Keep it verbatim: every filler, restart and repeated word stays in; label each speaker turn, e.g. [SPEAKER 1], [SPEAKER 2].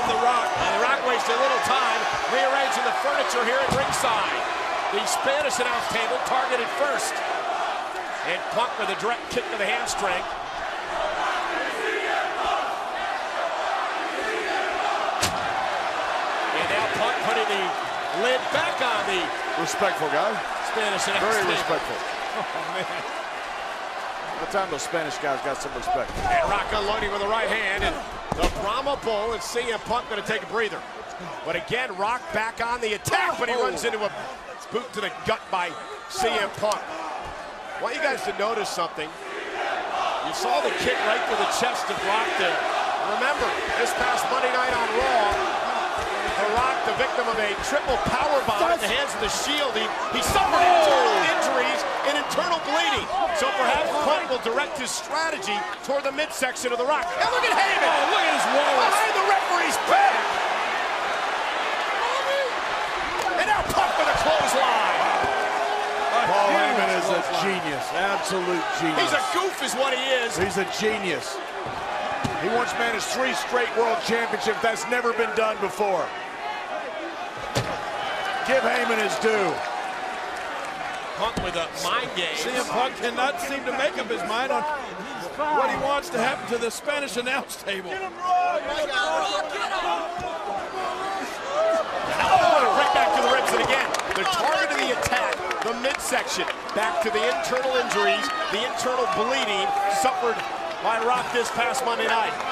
[SPEAKER 1] from The Rock.
[SPEAKER 2] And The Rock wasted a little time rearranging the furniture here at ringside. The Spanish announce table targeted first. And Punk with a direct kick to the hamstring. And now Punk putting the lid back on the
[SPEAKER 1] Respectful guy.
[SPEAKER 2] Spanish announce
[SPEAKER 1] Very
[SPEAKER 2] table.
[SPEAKER 1] respectful.
[SPEAKER 2] Oh, man.
[SPEAKER 1] The time those Spanish guys got some respect.
[SPEAKER 2] And Rock unloading with the right hand, and the Brahma Bull and C M Punk going to take a breather. But again, Rock back on the attack, but he runs into a boot to the gut by C M Punk. I want you guys to notice something. You saw the kick right to the chest of Rock there. Remember, this past Monday night on Raw, The Rock, the victim of a triple powerbomb at the hands of the Shield. He, he suffered internal injuries and internal bleeding. So perhaps Punk will direct his strategy toward the midsection of The Rock. And look at Heyman!
[SPEAKER 3] Oh, look at his walls.
[SPEAKER 2] Behind the referee's back! And now Punk with a clothesline!
[SPEAKER 1] Paul Heyman is a genius, absolute genius.
[SPEAKER 2] He's a goof is what he is.
[SPEAKER 1] He's a genius. He once managed three straight world championships. That's never been done before. Give Heyman his due.
[SPEAKER 2] Punk with a mind game.
[SPEAKER 3] C M Punk cannot seem to make up his mind on what he wants to happen to the Spanish announce table.
[SPEAKER 2] Oh, right back to the ribs, and again, the target of the attack, the midsection, back to the internal injuries, the internal bleeding suffered by Rock this past Monday night.